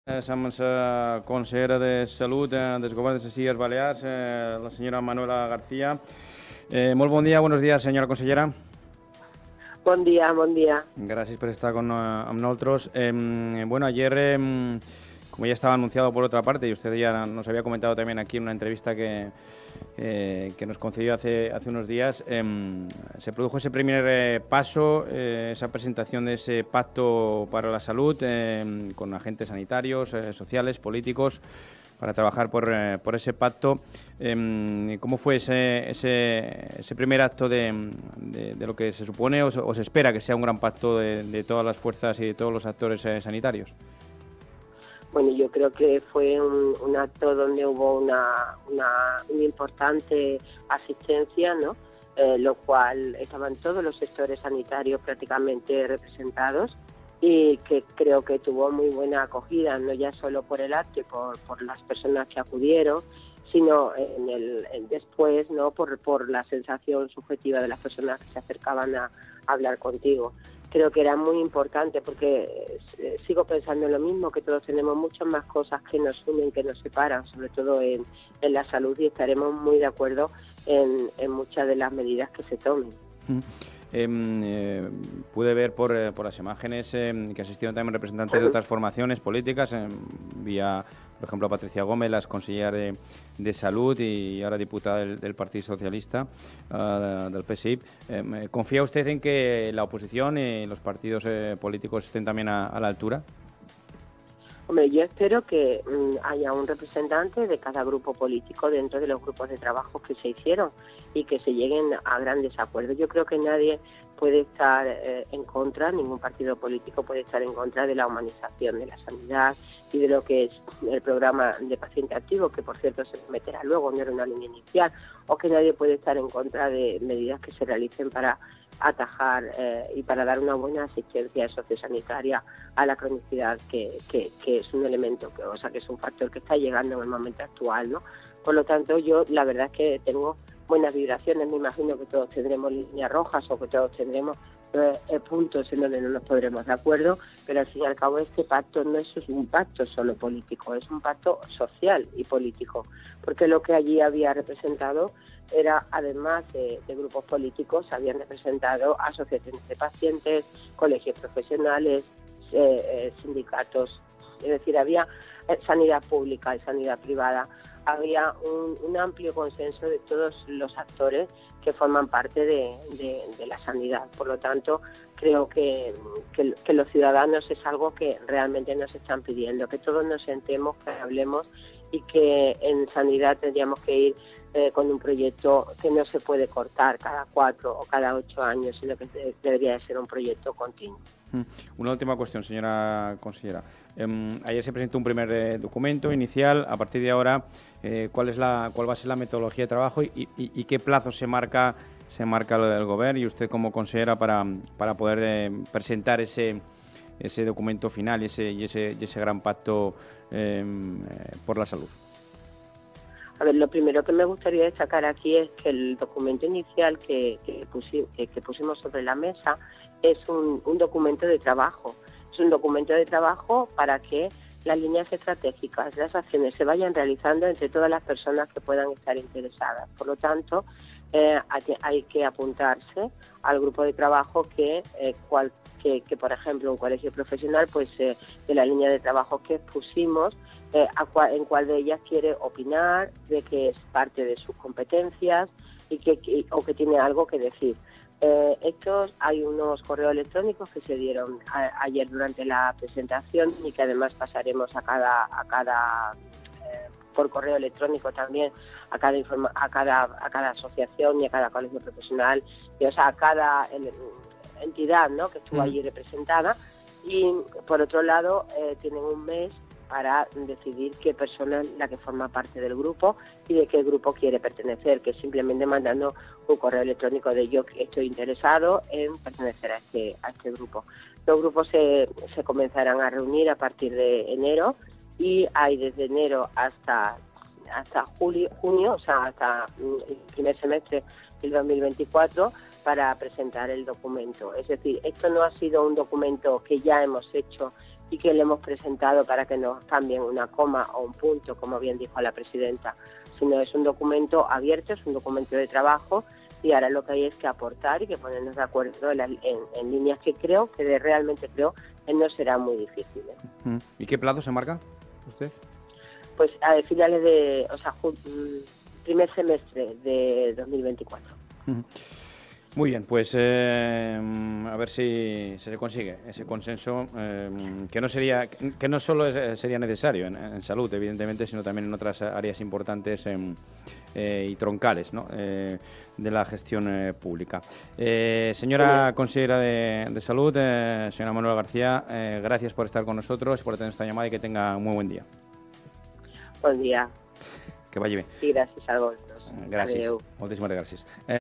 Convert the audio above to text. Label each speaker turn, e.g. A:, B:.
A: Amb la consellera de Salut del Govern de les Illes Balears, la senyora Manuela García. Molt bon dia, buenos días, senyora consellera.
B: Bon dia, bon dia.
A: Gracias por estar amb nosotros. Bueno, ayer, como ya estaba anunciado por otra parte, y usted ya nos había comentado también aquí en una entrevista que nos concedió hace unos días, se produjo ese primer paso, esa presentación de ese pacto para la salud con agentes sanitarios, sociales, políticos, para trabajar por ese pacto. ¿Cómo fue ese primer acto de lo que se supone o se espera que sea un gran pacto de todas las fuerzas y de todos los actores sanitarios?
B: Bueno, yo creo que fue un acto donde hubo una importante asistencia, ¿no? Lo cual estaban todos los sectores sanitarios prácticamente representados y que creo que tuvo muy buena acogida, no ya solo por el acto y por las personas que acudieron, sino después, ¿no? por la sensación subjetiva de las personas que se acercaban a hablar contigo. Creo que era muy importante porque sigo pensando en lo mismo, que todos tenemos muchas más cosas que nos unen, que nos separan, sobre todo en la salud, y estaremos muy de acuerdo en muchas de las medidas que se tomen.
A: Pude ver por las imágenes que asistieron también representantes de otras formaciones políticas, vía, por ejemplo, a Patricia Gómez, la consellera de Salud y ahora diputada del Partido Socialista, del PSI. ¿Confía usted en que la oposición y los partidos políticos estén también a la altura?
B: Hombre, yo espero que haya un representante de cada grupo político dentro de los grupos de trabajo que se hicieron y que se lleguen a grandes acuerdos. Yo creo que nadie puede estar en contra, ningún partido político puede estar en contra de la humanización de la sanidad y de lo que es el programa de paciente activo, que por cierto se meterá luego, no era una línea inicial, o que nadie puede estar en contra de medidas que se realicen para atajar y para dar una buena asistencia sociosanitaria a la cronicidad, que es un elemento, que es un factor que está llegando en el momento actual, ¿no? Por lo tanto, yo la verdad es que tengo buenas vibraciones. Me imagino que todos tendremos líneas rojas o que todos tendremos puntos en donde no nos podremos de acuerdo, pero al fin y al cabo este pacto no es un pacto solo político, es un pacto social y político, porque lo que allí había representado era, además de grupos políticos, habían representado asociaciones de pacientes, colegios profesionales, sindicatos, es decir, había sanidad pública y sanidad privada, había un amplio consenso de todos los actores que forman parte de la sanidad. Por lo tanto, creo que los ciudadanos es algo que realmente nos están pidiendo, que todos nos sentemos, que hablemos y que en sanidad tendríamos que ir con un proyecto que no se puede cortar cada 4 o cada 8 años, sino que debería de ser un proyecto continuo.
A: Una última cuestión, señora consellera. Ayer se presentó un primer documento inicial. A partir de ahora, ¿cuál va a ser la metodología de trabajo y qué plazo se marca el Gobierno y usted como consellera para poder presentar ese documento final y ese gran pacto por la salud?
B: A ver, lo primero que me gustaría destacar aquí es que el documento inicial que pusimos sobre la mesa es un documento de trabajo. Es un documento de trabajo para que las líneas estratégicas, las acciones se vayan realizando entre todas las personas que puedan estar interesadas. Por lo tanto, hay que apuntarse al grupo de trabajo que por ejemplo, un colegio profesional, pues de la línea de trabajo que pusimos, en cuál de ellas quiere opinar, de que es parte de sus competencias o que tiene algo que decir. Hay unos correos electrónicos que se dieron ayer durante la presentación y que además pasaremos a cada por correo electrónico también a cada asociación y a cada colegio profesional, a cada entidad, ¿no?, que estuvo allí representada. Y por otro lado tienen un mes para decidir qué persona es la que forma parte del grupo y de qué grupo quiere pertenecer, que simplemente mandando un correo electrónico de yo estoy interesado en pertenecer a este grupo. Los grupos se comenzarán a reunir a partir de enero y hay desde enero hasta junio, o sea, hasta el primer semestre del 2024 para presentar el documento. Es decir, esto no ha sido un documento que ya hemos hecho y que le hemos presentado para que nos cambien una coma o un punto, como bien dijo la presidenta, sino es un documento abierto, es un documento de trabajo, y ahora lo que hay es que aportar y que ponernos de acuerdo en líneas que realmente creo que no será muy difícil.
A: ¿Y qué plazo se marca usted?
B: Pues a finales de, primer semestre de 2024.
A: Muy bien, pues a ver si se consigue ese consenso que no solo sería necesario en salud, evidentemente, sino también en otras áreas importantes y troncales, ¿no? De la gestión pública. Señora consejera de Salud, señora Manuela García, gracias por estar con nosotros, por tener esta llamada y que tenga un muy buen día.
B: Buen día.
A: Que vaya bien.
B: Sí, gràcies a vosaltres.
A: Gràcies.
B: Adéu.
A: Moltíssimes gràcies.